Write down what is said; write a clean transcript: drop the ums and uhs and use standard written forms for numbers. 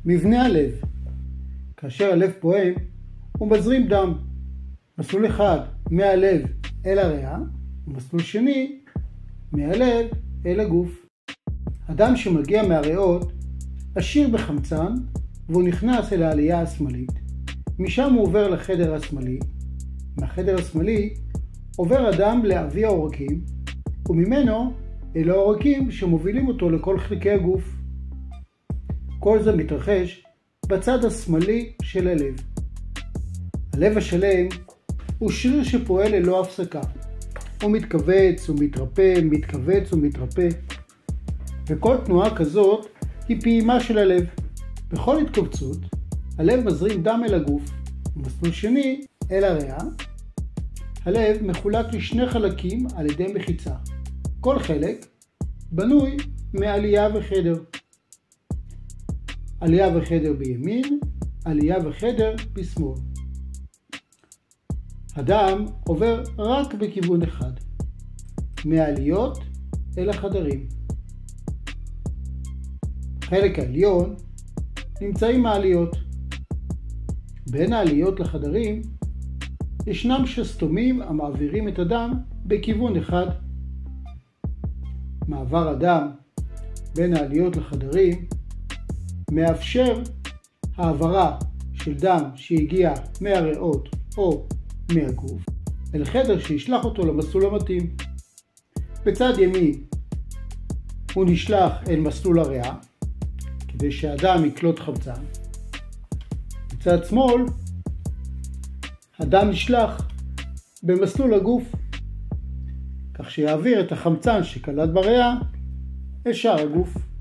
מבנה הלב. כאשר הלב פועם, הוא מזרים דם. מסלול אחד מהלב אל הריאה, ומסלול שני מהלב אל הגוף. הדם שמגיע מהריאות עשיר בחמצן, והוא נכנס אל העלייה השמאלית. משם הוא עובר לחדר השמאלי. מהחדר השמאלי עובר הדם לאבי העורקים, וממנו אל העורקים שמובילים אותו לכל חלקי הגוף. כל זה מתרחש בצד השמאלי של הלב. הלב השלם הוא שריר שפועל ללא הפסקה. הוא מתכווץ ומתרפא, מתכווץ ומתרפא. וכל תנועה כזאת היא פעימה של הלב. בכל התכווצות, הלב מזרים דם אל הגוף, ומסלול שני אל הריאה. הלב מחולק לשני חלקים על ידי מחיצה. כל חלק בנוי מעלייה וחדר. עלייה וחדר בימין, עלייה וחדר בשמאל. הדם עובר רק בכיוון אחד, מהעליות אל החדרים. בחלק העליון נמצאים העליות. בין העליות לחדרים ישנם שסתומים המעבירים את הדם בכיוון אחד. מעבר הדם בין העליות לחדרים מאפשר העברה של דם שהגיע מהריאות או מהגוף אל חדר שישלח אותו למסלול המתאים. בצד ימין הוא נשלח אל מסלול הריאה כדי שהדם יקלוט חמצן. בצד שמאל הדם נשלח במסלול הגוף כך שיעביר את החמצן שקלט בריאה אל שאר הגוף.